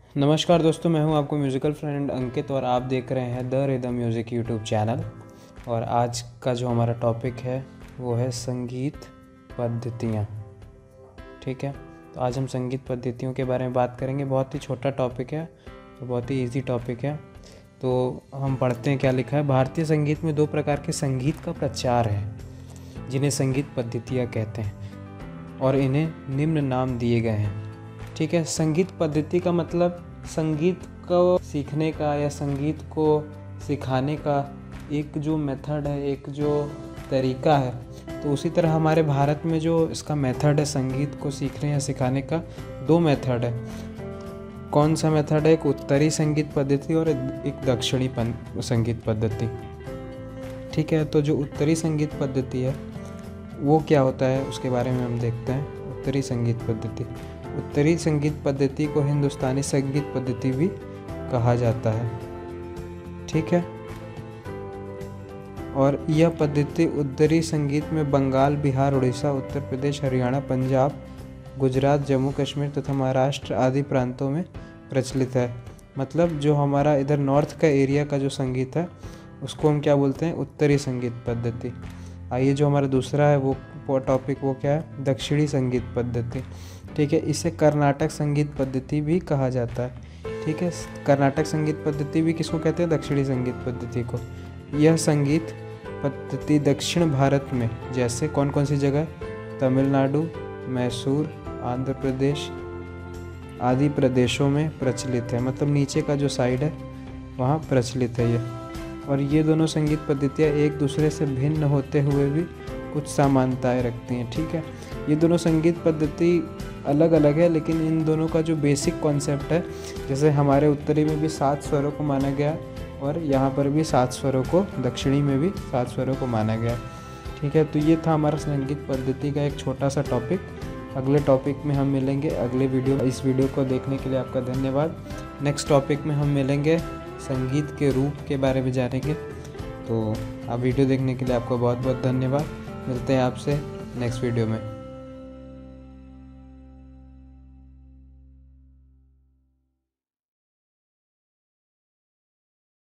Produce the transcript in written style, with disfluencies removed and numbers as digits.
नमस्कार दोस्तों, मैं हूं आपको म्यूज़िकल फ्रेंड अंकित और आप देख रहे हैं the rhythm music YouTube channel. और आज का जो हमारा टॉपिक है वो है संगीत पद्धतियाँ। ठीक है, तो आज हम संगीत पद्धतियों के बारे में बात करेंगे। बहुत ही छोटा टॉपिक है और बहुत ही इजी टॉपिक है। तो हम पढ़ते हैं क्या लिखा है। भारतीय संगीत में दो प्रकार के संगीत का प्रचार है जिन्हें संगीत पद्धतियाँ कहते हैं और इन्हें निम्न नाम दिए गए हैं। ठीक है, संगीत पद्धति का मतलब संगीत को सीखने का या संगीत को सिखाने का एक जो मेथड है, एक जो तरीका है। तो उसी तरह हमारे भारत में जो इसका मेथड है संगीत को सीखने या सिखाने का, दो मेथड है। कौन सा मेथड है? एक उत्तरी संगीत पद्धति और एक दक्षिणी संगीत पद्धति। ठीक है, तो जो उत्तरी संगीत पद्धति है वो क्या होता है उसके बारे में हम देखते हैं। उत्तरी संगीत पद्धति, उत्तरी संगीत पद्धति को हिंदुस्तानी संगीत पद्धति भी कहा जाता है। ठीक है, और यह पद्धति उत्तरी संगीत में बंगाल, बिहार, उड़ीसा, उत्तर प्रदेश, हरियाणा, पंजाब, गुजरात, जम्मू कश्मीर तथा महाराष्ट्र आदि प्रांतों में प्रचलित है। मतलब जो हमारा इधर नॉर्थ का एरिया का जो संगीत है उसको हम क्या बोलते हैं? उत्तरी संगीत पद्धति। आइए, जो हमारा दूसरा है वो टॉपिक वो क्या है? दक्षिणी संगीत पद्धति। ठीक है, इसे कर्नाटक संगीत पद्धति भी कहा जाता है। ठीक है, कर्नाटक संगीत पद्धति भी किसको कहते हैं? दक्षिणी संगीत पद्धति को। यह संगीत पद्धति दक्षिण भारत में जैसे कौन कौन सी जगह? तमिलनाडु, मैसूर, आंध्र प्रदेश आदि प्रदेशों में प्रचलित है। मतलब नीचे का जो साइड है वहाँ प्रचलित है ये। और ये दोनों संगीत पद्धतियाँ एक दूसरे से भिन्न होते हुए भी कुछ समानताएं रखती हैं। ठीक है, ये दोनों संगीत पद्धति अलग अलग है, लेकिन इन दोनों का जो बेसिक कॉन्सेप्ट है, जैसे हमारे उत्तरी में भी 7 स्वरों को माना गया और यहाँ पर भी 7 स्वरों को, दक्षिणी में भी 7 स्वरों को माना गया। ठीक है, तो ये था हमारा संगीत पद्धति का एक छोटा सा टॉपिक। अगले टॉपिक में हम मिलेंगे अगले वीडियो। इस वीडियो को देखने के लिए आपका धन्यवाद। नेक्स्ट टॉपिक में हम मिलेंगे, संगीत के रूप के बारे में जानेंगे। तो आप वीडियो देखने के लिए आपको बहुत बहुत धन्यवाद। मिलते हैं आपसे नेक्स्ट वीडियो में।